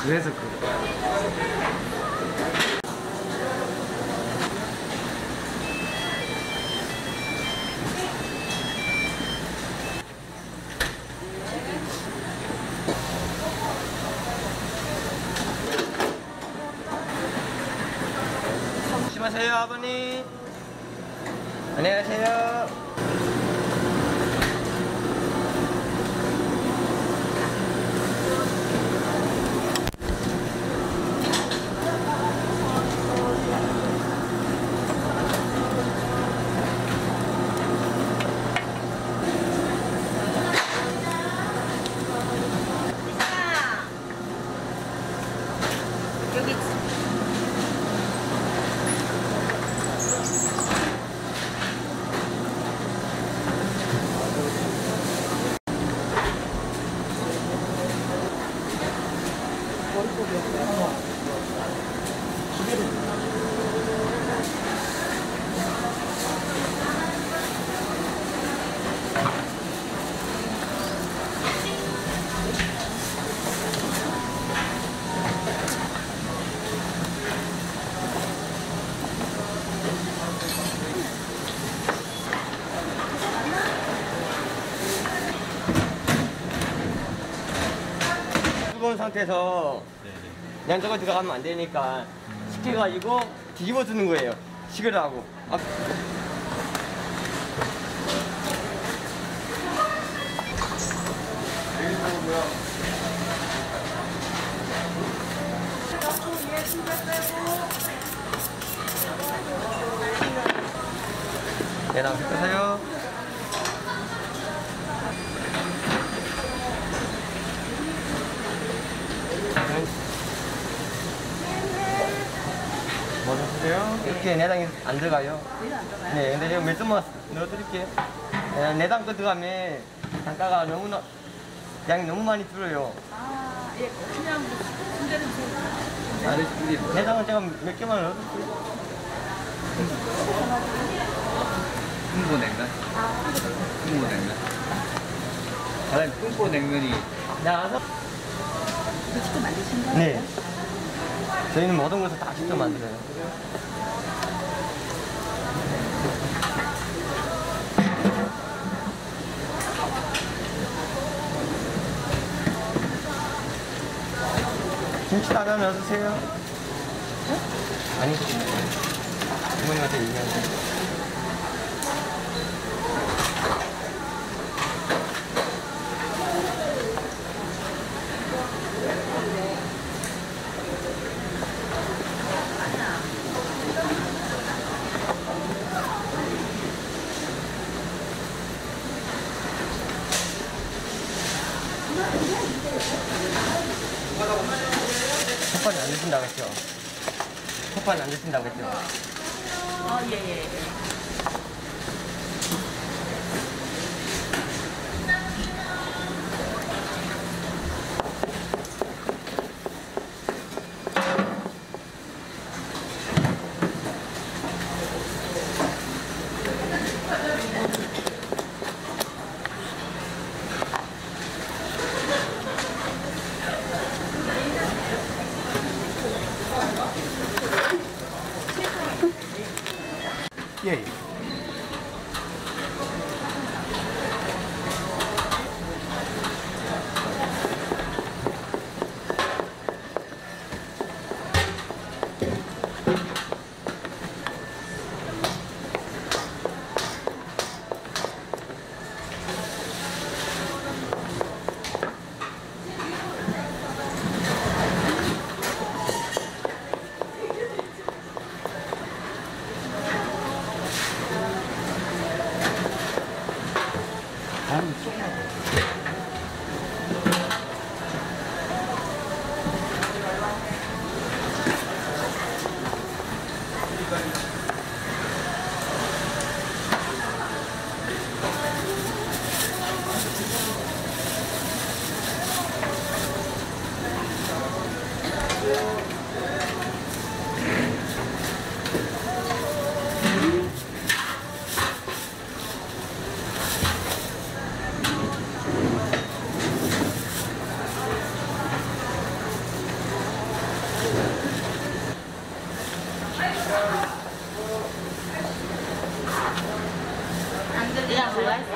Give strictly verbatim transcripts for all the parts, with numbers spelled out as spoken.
그래서 그래. 조심하세요, 아버님. 안녕하세요. 여기 뜨거운 상태에서 그냥 저거 들어가면 안 되니까 식혀가지고 뒤집어 주는 거예요. 식으라고. 아. 네, 나오실 거세요. 뭐 드세요? 이렇게 내장이 안 들어가요. 네, 근데 몇 점만 넣어드릴게요. 네, 내장 거 들어가면 단가가 너무나 양이 너무 많이 들어요. 아, 예, 그냥 뭐 순대는 좀 아, 네, 내장은 제가 몇 개만 넣어드릴게요. 흥보냉면? 흥보냉면? 사장님 흥보냉면이 나가서? 이거 직접 만드신 거예요? 네. 저희는 모든 것을 다 직접 만들어요. 김치 따라 넣어주세요. 네? 아니, 부모님한테 얘기하세요. 컵판이 안 드신다고 했죠? 컵판이 안 드신다고 했죠? 아, 예, 예, 예. 예. 그냥 잘라 있어.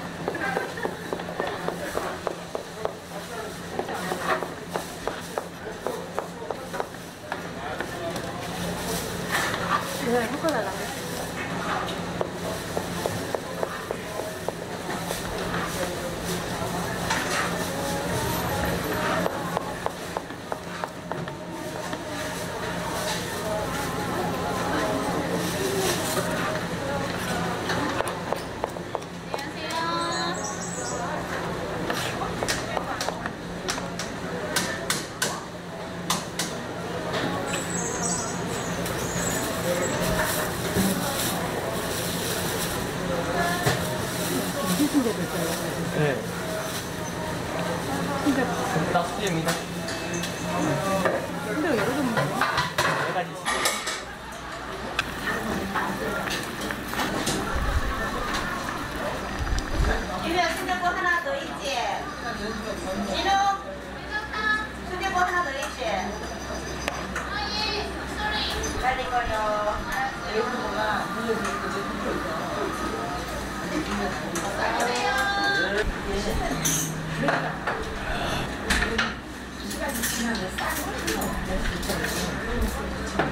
내가 섞어달라고 했어. 네. 근데, 다섯 개입니다. 근데 여러 점 먹어? 네 가지. 이리야 순대국 하나 더 있지? 이리 순대국 하나 더 있지? 빨리 걸려. 네.